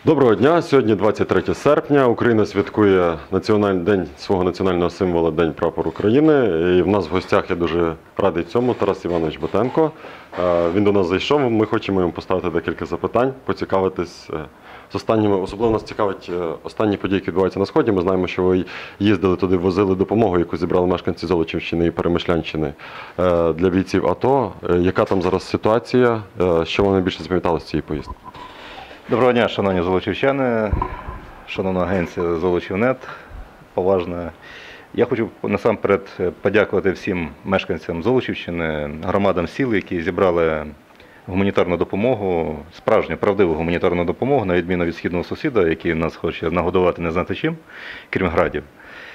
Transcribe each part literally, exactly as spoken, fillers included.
Доброго дня! Сьогодні двадцять третє серпня. Україна святкує національний день свого національного символа День прапор України. І в нас в гостях, я дуже радий цьому, Тарас Іванович Батенко. Він до нас зайшов. Ми хочемо йому поставити декілька запитань, поцікавитись з останніми. Особливо нас цікавить останні події, які відбуваються на Сході. Ми знаємо, що ви їздили туди, возили допомогу, яку зібрали мешканці Золочівщини і Перемишлянщини для бійців АТО. Яка там зараз ситуація? Що вам найбільше запам'яталося з цієї поїздки? Доброго дня, шановні золочівчани, шановна агенція «Золочівнет», поважна. Я хочу насамперед подякувати всім мешканцям Золочівщини, громадам сіл, які зібрали гуманітарну допомогу, справжню, правдиву гуманітарну допомогу, на відміну від східного сусіда, який нас хоче нагодувати не знати чим, крім градів.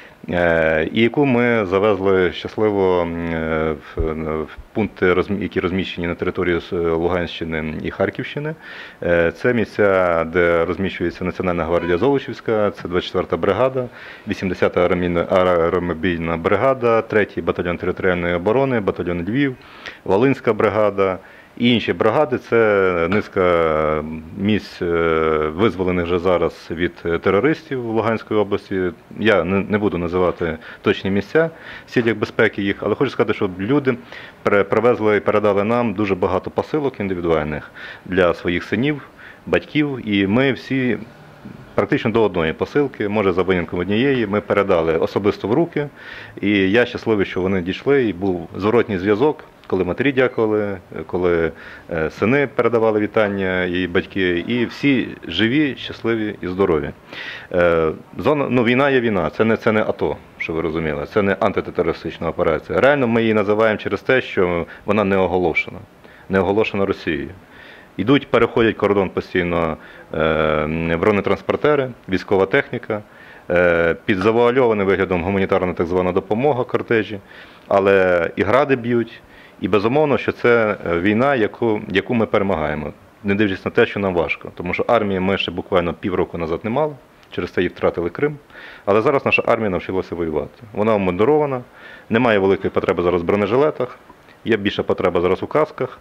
І яку ми завезли щасливо в пункти, які розміщені на території Луганщини і Харківщини. Це місця, де розміщується Національна гвардія Золочівська, це двадцять четверта бригада, вісімдесята аеромобільна бригада, третій батальйон територіальної оборони, батальйон Львів, Волинська бригада. І інші бригади – це низка місць, визволених вже зараз від терористів в Луганській області. Я не буду називати точні місця в цілях безпеки їх, але хочу сказати, що люди привезли і передали нам дуже багато посилок індивідуальних для своїх синів, батьків, і ми всі практично до одної посилки, може за винятком однієї, ми передали особисто в руки, і я щасливий, що вони дійшли, і був зворотній зв'язок, коли матері дякували, коли сини передавали вітання і батьки, і всі живі, щасливі і здорові. Зона, ну, війна є війна, це не, це не АТО, що ви розуміли, це не антитерористична операція. Реально ми її називаємо через те, що вона не оголошена, не оголошена Росією. Йдуть, переходять кордон постійно бронетранспортери, військова техніка, під завуальованим виглядом гуманітарна так звана допомога, кортежі, але і гради б'ють, і безумовно, що це війна, яку, яку ми перемагаємо, не дивлячись на те, що нам важко. Тому що армії ми ще буквально півроку назад не мали, через це їх втратили Крим, але зараз наша армія навчилася воювати. Вона обмундирована, немає великої потреби зараз в бронежилетах, є більша потреба зараз у касках.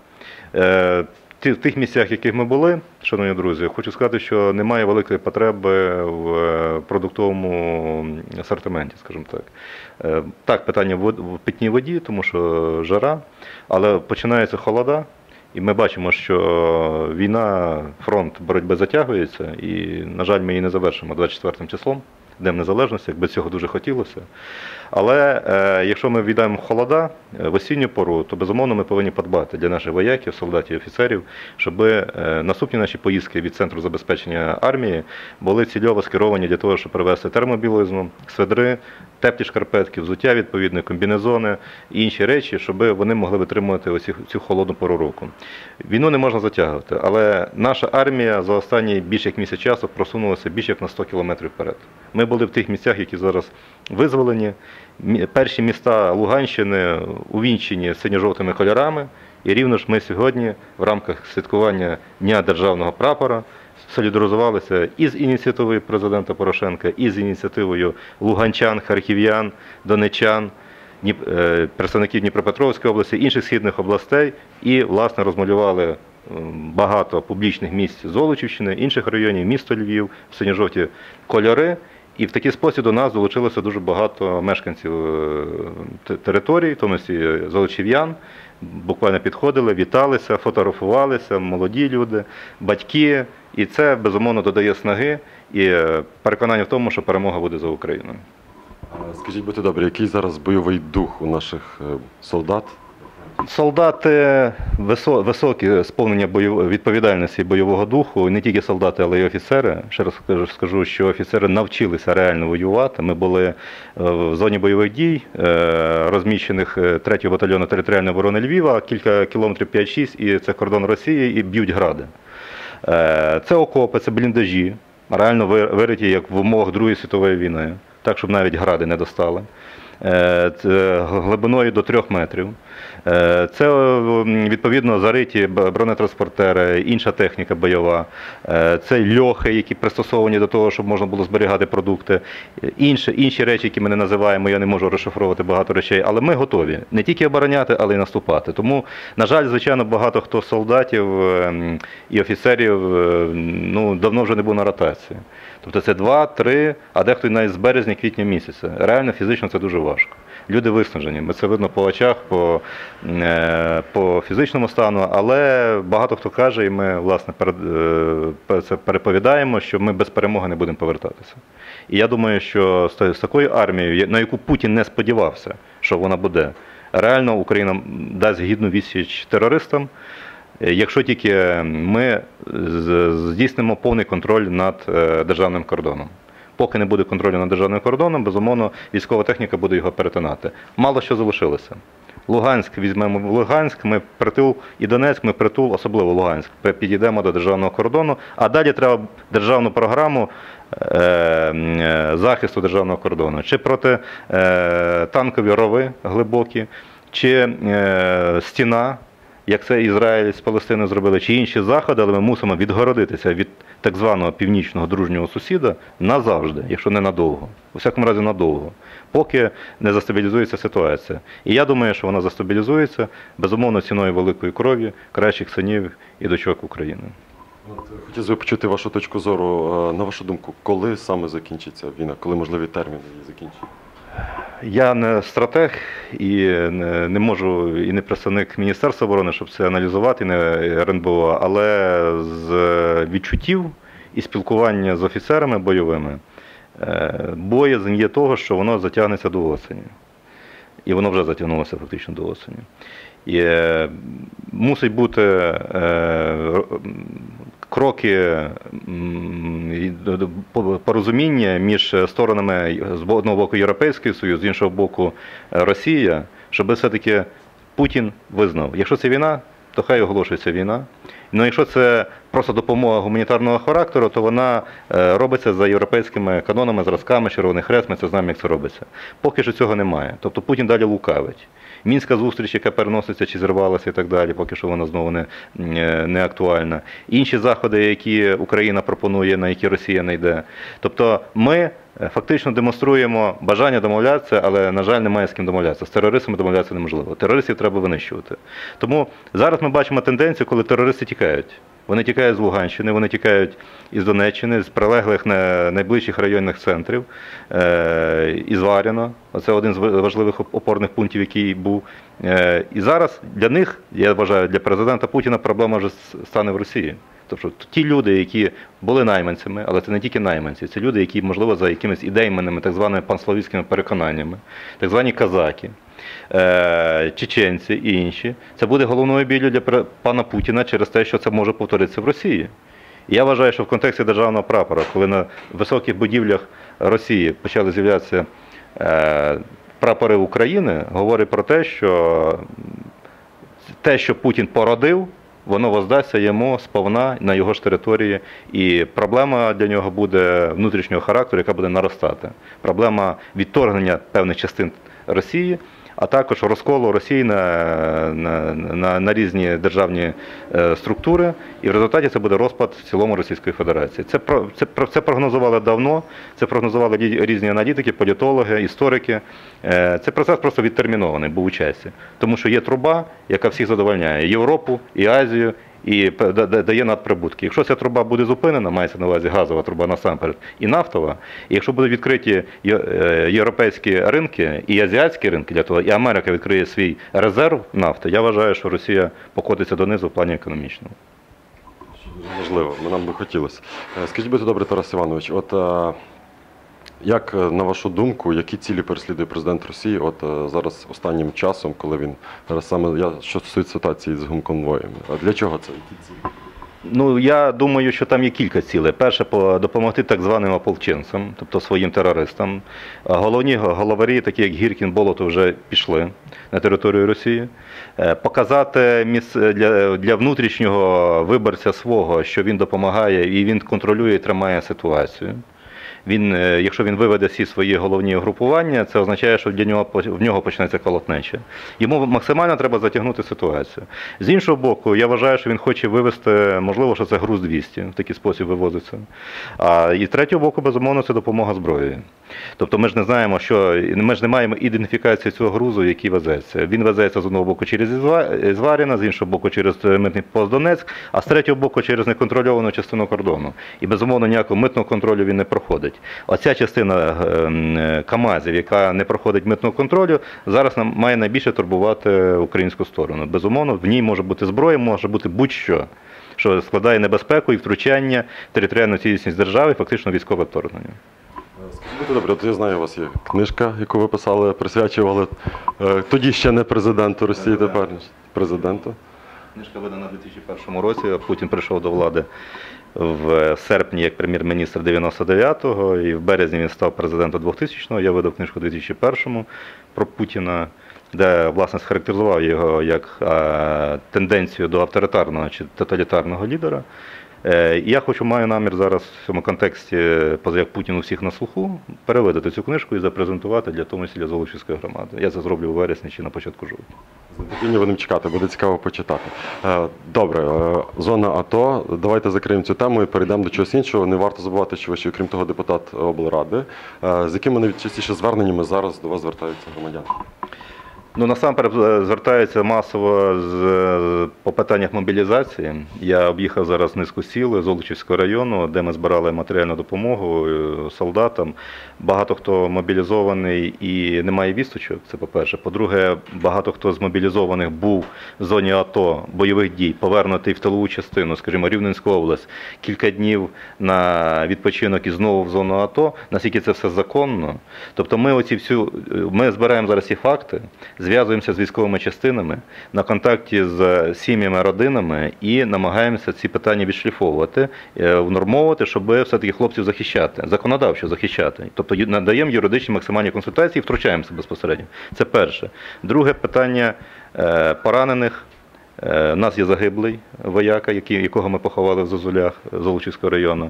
В тих місцях, в яких ми були, шановні друзі, хочу сказати, що немає великої потреби в продуктовому асортименті, скажімо так. Так, питання в питній воді, тому що жара, але починаються холода, і ми бачимо, що війна, фронт боротьби затягується, і, на жаль, ми її не завершимо двадцять четвертим числом, Днем Незалежності, якби цього дуже хотілося. Але е, якщо ми війдемо в холода, в осінню пору, то безумовно ми повинні подбати для наших вояків, солдатів, офіцерів, щоб е, наступні наші поїздки від Центру забезпечення армії були цільово скеровані для того, щоб привезти термобілизну, сведри, теплі шкарпетки, взуття відповідне, комбінезони і інші речі, щоб вони могли витримувати оці, цю холодну пору року. Війну не можна затягувати, але наша армія за останні більше як місяць часу просунулася більше як на сто кілометрів вперед. Ми були в тих місцях, які зараз визволені. Перші міста Луганщини увінчені синьо-жовтими кольорами. І рівно ж ми сьогодні в рамках святкування Дня Державного прапора солідаризувалися і з ініціативою президента Порошенка, і з ініціативою луганчан, харків'ян, донеччан, представників Дніпропетровської області, інших східних областей і, власне, розмалювали багато публічних місць Золочівщини, інших районів, місто Львів, синьо-жовті кольори. І в такий спосіб до нас долучилося дуже багато мешканців території, в тому числі золочів'ян. Буквально підходили, віталися, фотографувалися, молоді люди, батьки. І це, безумовно, додає снаги і переконання в тому, що перемога буде за Україною. Скажіть, будьте добрі, який зараз бойовий дух у наших солдат? Солдати високі, сповнення відповідальності і бойового духу, не тільки солдати, але й офіцери. Ще раз скажу, що офіцери навчилися реально воювати. Ми були в зоні бойових дій, розміщених третього батальйону територіальної оборони Львова, кілька кілометрів п'ять-шість, і це кордон Росії, і б'ють гради. Це окопи, це бліндажі, реально вириті, як в умовах Другої світової війни, так, щоб навіть гради не достали. Глибиною до трьох метрів. Е, Це е, відповідно зариті бронетранспортери, інша техніка бойова, е, це льохи, які пристосовані до того, щоб можна було зберігати продукти, інші, інші речі, які ми не називаємо, я не можу розшифровувати багато речей, але ми готові не тільки обороняти, але й наступати. Тому, на жаль, звичайно, багато хто з солдатів е, і офіцерів е, ну, давно вже не був на ротації. Тобто це два, три, а дехто навіть з березня-квітня місяця. Реально, фізично це дуже важко. Люди виснажені, ми це видно по очах, по, е, по фізичному стану, але багато хто каже, і ми, власне, перед, е, це переповідаємо, що ми без перемоги не будемо повертатися. І я думаю, що з, з такою армією, на яку Путін не сподівався, що вона буде, реально Україна дасть гідну відсіч терористам, якщо тільки ми здійснимо повний контроль над державним кордоном. Поки не буде контролю над державним кордоном, безумовно, військова техніка буде його перетинати. Мало що залишилося. Луганськ, візьмемо Луганськ, ми притул, і Донецьк, ми притул, особливо Луганськ, підійдемо до державного кордону, а далі треба державну програму е, захисту державного кордону. Чи проти е, танкові рови глибокі, чи е, стіна, як це Ізраїль з Палестини зробили, чи інші заходи, але ми мусимо відгородитися від так званого північного дружнього сусіда назавжди, якщо не надовго. У всякому разі надовго, поки не застабілізується ситуація. І я думаю, що вона застабілізується, безумовно, ціною великої крові, кращих синів і дочок України. Хотів би почути вашу точку зору. На вашу думку, коли саме закінчиться війна? Коли можливі терміни її закінчення? Я не стратег і не, не можу, і не представник Міністерства оборони, щоб це аналізувати, не ер ен бе о, але з відчуттів і спілкування з офіцерами бойовими, боязнь є того, що воно затягнеться до осені. І воно вже затягнулося фактично до осені. І е, мусить бути е, кроки порозуміння між сторонами з одного боку Європейський Союз, з іншого боку Росія, щоб все-таки Путін визнав, якщо це війна, то хай оголошується війна. Ну, якщо це просто допомога гуманітарного характеру, то вона робиться за європейськими канонами, зразками, Червоний Хрест, ми це знаємо, як це робиться. Поки що цього немає. Тобто Путін далі лукавить. Мінська зустріч, яка переноситься чи зірвалася і так далі, поки що вона знову не, не актуальна. Інші заходи, які Україна пропонує, на які Росія не йде. Тобто ми фактично демонструємо бажання домовлятися, але, на жаль, немає з ким домовлятися. З терористами домовлятися неможливо. Терористів треба винищувати. Тому зараз ми бачимо тенденцію, коли терористи тікають. Вони тікають з Луганщини, вони тікають із Донеччини, з прилеглих найближчих районних центрів, із Варяна. Це один з важливих опорних пунктів, який був. І зараз для них, я вважаю, для президента Путіна проблема вже стане в Росії. Тобто ті люди, які були найманцями, але це не тільки найманці, це люди, які, можливо, за якимись ідейними, так званими панславістськими переконаннями, так звані казаки, чеченці і інші, це буде головною біллю для пана Путіна через те, що це може повторитися в Росії. І я вважаю, що в контексті державного прапора, коли на високих будівлях Росії почали з'являтися прапори України, говорить про те, що те, що Путін породив, воно воздасться йому сповна на його ж території, і проблема для нього буде внутрішнього характеру, яка буде наростати. Проблема відторгнення певних частин Росії, а також розколу Росії на, на, на, на різні державні е, структури, і в результаті це буде розпад в цілому Російської Федерації. Це, це, це прогнозували давно, це прогнозували різні аналітики, політологи, історики. Е, це процес просто відтермінований був у часі, тому що є труба, яка всіх задовольняє, Європу і Азію, і дає надприбутки. Якщо ця труба буде зупинена, мається на увазі газова труба насамперед, і нафтова, і якщо будуть відкриті європейські ринки і азіатські ринки для того, і Америка відкриє свій резерв нафти, я вважаю, що Росія покотиться донизу в плані економічному. Можливо, нам би хотілося. Скажіть, будьте добре, Тарас Іванович, от як, на вашу думку, які цілі переслідує президент Росії от зараз останнім часом, коли він, зараз саме, я, що стосується ситуації з гумконвоями, а для чого це? Які цілі? Ну, я думаю, що там є кілька цілей. Перше, допомогти так званим ополченцям, тобто своїм терористам. Головні головарі, такі як Гіркін, Болотов, вже пішли на територію Росії. Показати для, для внутрішнього виборця свого, що він допомагає і він контролює і тримає ситуацію. Він, е, якщо він виведе всі свої головні угрупування, це означає, що для нього, в нього почнеться колотнеча. Йому максимально треба затягнути ситуацію. З іншого боку, я вважаю, що він хоче вивести, можливо, що це груз двісті, в такий спосіб вивозиться. А і з третього боку, безумовно, це допомога зброєю. Тобто ми ж не знаємо, що ми ж не маємо ідентифікації цього грузу, який везеться. Він везеться з одного боку через Ізваріна, з іншого боку через митний пост Донецьк, а з третього боку через неконтрольовану частину кордону. І, безумовно, ніякого митного контролю він не проходить. Оця частина КАМАЗів, яка не проходить митного контролю, зараз нам має найбільше турбувати українську сторону. Безумовно, в ній може бути зброя, може бути будь-що, що складає небезпеку і втручання в територіальну цілісність держави, фактично військове вторгнення. Скажіть, добре, от я знаю, у вас є книжка, яку ви писали, присвячували е, тоді ще не президенту Росії, тепер президенту. Книжка видана у дві тисячі першому році, Путін прийшов до влади в серпні як прем'єр-міністр дев'яносто дев'ятого, і в березні він став президентом двохтисячного. Я видав книжку у дві тисячі першому про Путіна, де, власне, схарактеризував його як а, тенденцію до авторитарного чи тоталітарного лідера. І я хочу, маю намір зараз в цьому контексті, як Путін у всіх на слуху, перевидати цю книжку і запрезентувати для того числі Золочівської громади. Я це зроблю у вересні чи на початку жовтня. З нетерпінням будемо чекати, буде цікаво почитати. Добре, зона АТО, давайте закриємо цю тему і перейдемо до чогось іншого. Не варто забувати, що ви ще, крім того, депутат облради. З якими найчастіше зверненнями зараз до вас звертаються громадяни? Ну, насамперед звертаються масово з, по питаннях мобілізації. Я об'їхав зараз низку сіл Золочівського району, де ми збирали матеріальну допомогу солдатам. Багато хто мобілізований і не має вісточок, це по-перше. По-друге, багато хто з мобілізованих був в зоні АТО, бойових дій, повернутий в тилову частину, скажімо, Рівненську область, кілька днів на відпочинок і знову в зону АТО, наскільки це все законно. Тобто ми оці всю, ми збираємо зараз ці факти, зв'язуємося з військовими частинами, на контакті з сім'ями, родинами і намагаємося ці питання відшліфовувати, внормовувати, щоб все-таки хлопців захищати, законодавчо захищати. Тобто надаємо юридичні максимальні консультації і втручаємося безпосередньо. Це перше. Друге питання поранених. У нас є загиблий вояка, якого ми поховали в Зозулях Золочівського району.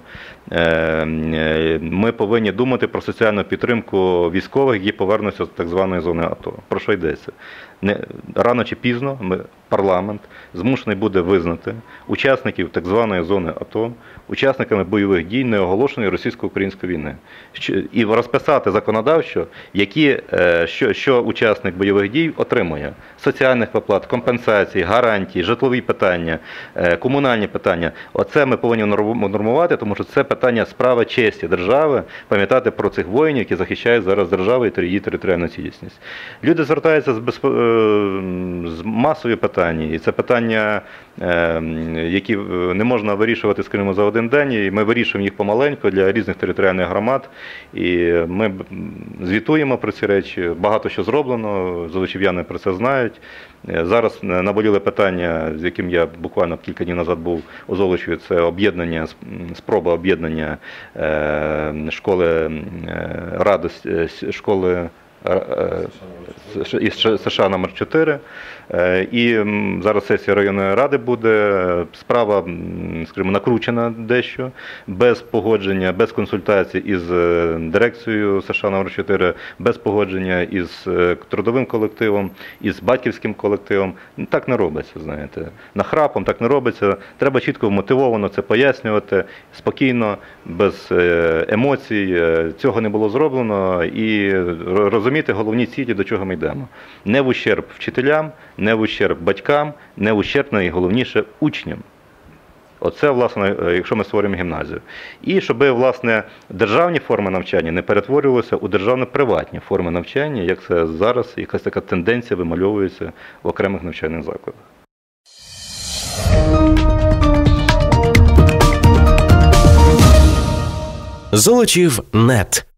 Ми повинні думати про соціальну підтримку військових, які повернуться з так званої зони АТО. Про що йдеться? Рано чи пізно ми, парламент змушений буде визнати учасників так званої зони АТО учасниками бойових дій неоголошеної російсько-української війни. І розписати законодавчо, які, що, що учасник бойових дій отримує. Соціальних виплат, компенсацій, гарантій, житлові питання, комунальні питання. Оце ми повинні нормувати, тому що це питання справи честі держави, пам'ятати про цих воїнів, які захищають зараз державу і її територіальну цілісність. Люди звертаються з, безпо... з масові питання, і це питання, які не можна вирішувати, скажімо, за один день, і ми вирішуємо їх помаленьку для різних територіальних громад, і ми звітуємо про ці речі, багато що зроблено, золочів'яни про це знають. Зараз наболіле питання, з яким я буквально кілька днів назад був у Золочеві, це об'єднання, спроба об'єднання школи радості, школи із США номер чотири. І зараз сесія районної ради буде. Справа, скажімо, накручена дещо, без погодження, без консультацій із дирекцією США номер чотири, без погодження із трудовим колективом, із батьківським колективом. Так не робиться, знаєте. Нахрапом так не робиться. Треба чітко вмотивовано це пояснювати, спокійно, без емоцій. Цього не було зроблено. І розуміти головні цілі, до чого ми йдемо. Не в ущерб вчителям, не в ущерб батькам, не в ущерб, найголовніше, учням. Оце, власне, якщо ми створюємо гімназію. І щоб, власне, державні форми навчання не перетворювалися у державно-приватні форми навчання, як це зараз, якась така тенденція вимальовується в окремих навчальних закладах. Золочів.нет